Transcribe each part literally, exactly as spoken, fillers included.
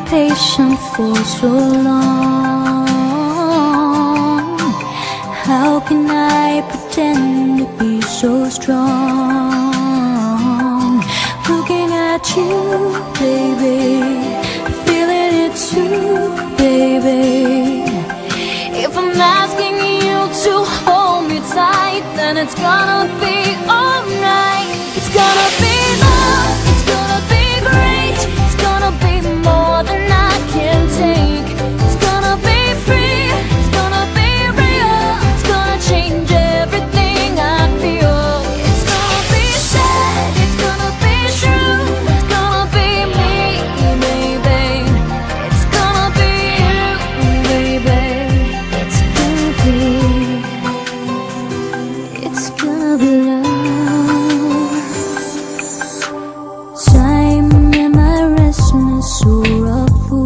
patient for so long? How can I pretend to be so strong? Looking at you, baby, feeling it too, baby. If I'm asking you to hold me tight, then it's gonna be alright. It's gonna be love, it's gonna be great, it's gonna be more than I can take. It's gonna be free, it's gonna be real, it's gonna change everything I feel. It's gonna be sad, it's gonna be true, it's gonna be me, baby. It's gonna be you, baby. It's gonna be, it's gonna be love. Time in my restlessness or a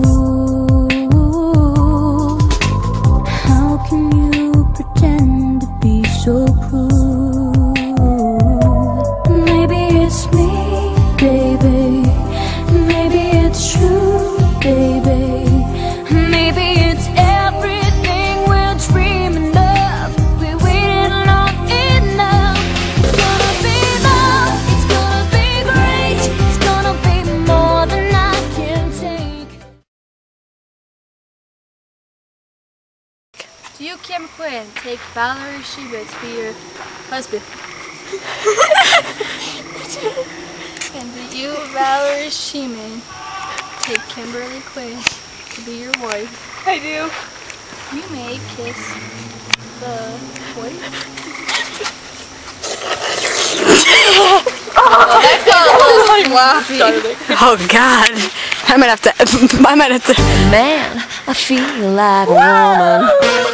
fool. How can you pretend to be so cruel? Maybe it's me, baby. Maybe it's true, baby. Maybe it's everything we're dreaming of. We waited long enough. It's gonna be love, it's gonna be great, it's gonna be more than I can take. Do you, Kim Quinn, take Valerie Sheba to be your husband? And do you, Valerie Sheeman, take Kimberly Quinn to be your wife? I do. You may kiss the wife. Oh God, I might have to. I might have to. Man, I feel like a woman.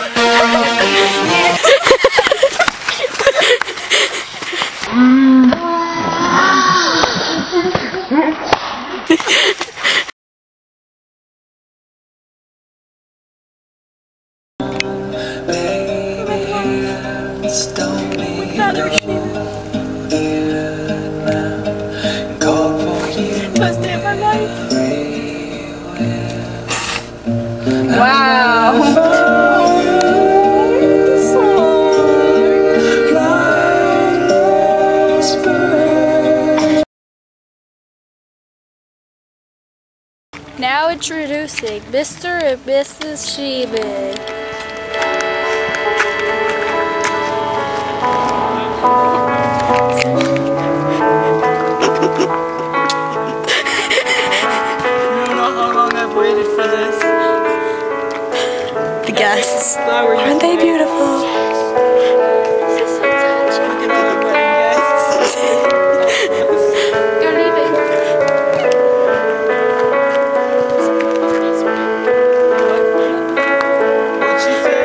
Best day of my life. Wow. Now introducing Mister and Missus Sheeman. The guests. Aren't they beautiful? This is so touching. You're leaving. What'd she say?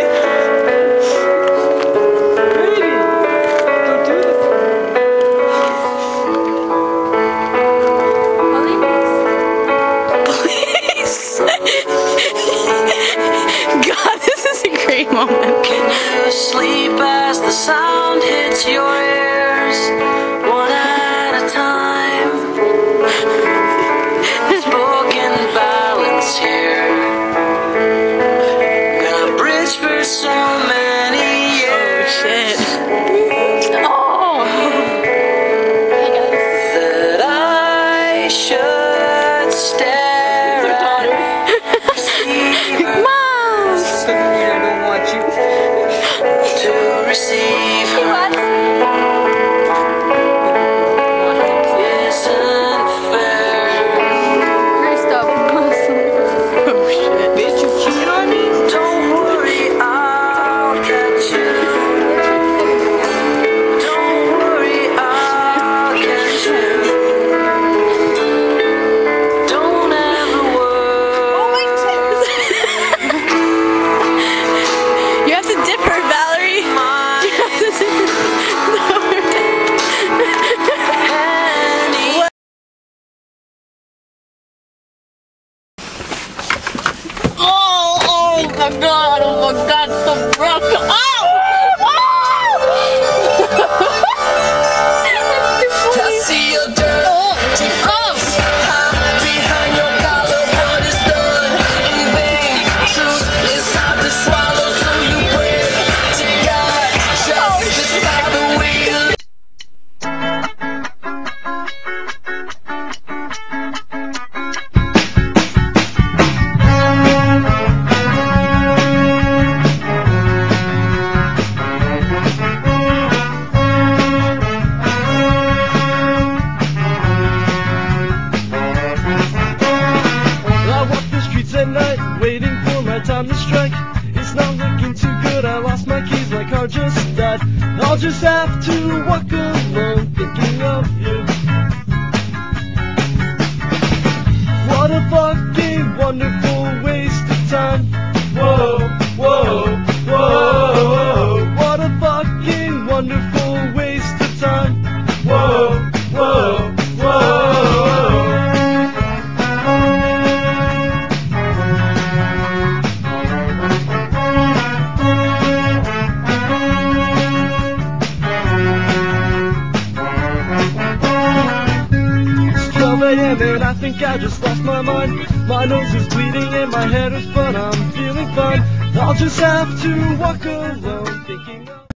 Baby, don't do this. Please. God, this is a great moment. Can you sleep as the sound hits your ears, one at a time? Spoken balance here, been a bridge for so many years. Shit. That I should stare at Mom. Doesn't mean I don't want you. to receive her. Isn't fair. Bitch, you cheat on me? Don't worry, I'll catch you. Don't just have to walk alone thinking of you. What a fucking wonderful waste of time. Whoa, whoa, whoa. What a fucking wonderful waste of time. Whoa, whoa, whoa. It's twelve a m and I think I just lost my mind. My nose is bleeding and my head is, but I'm feeling fine. I'll just have to walk alone thinking of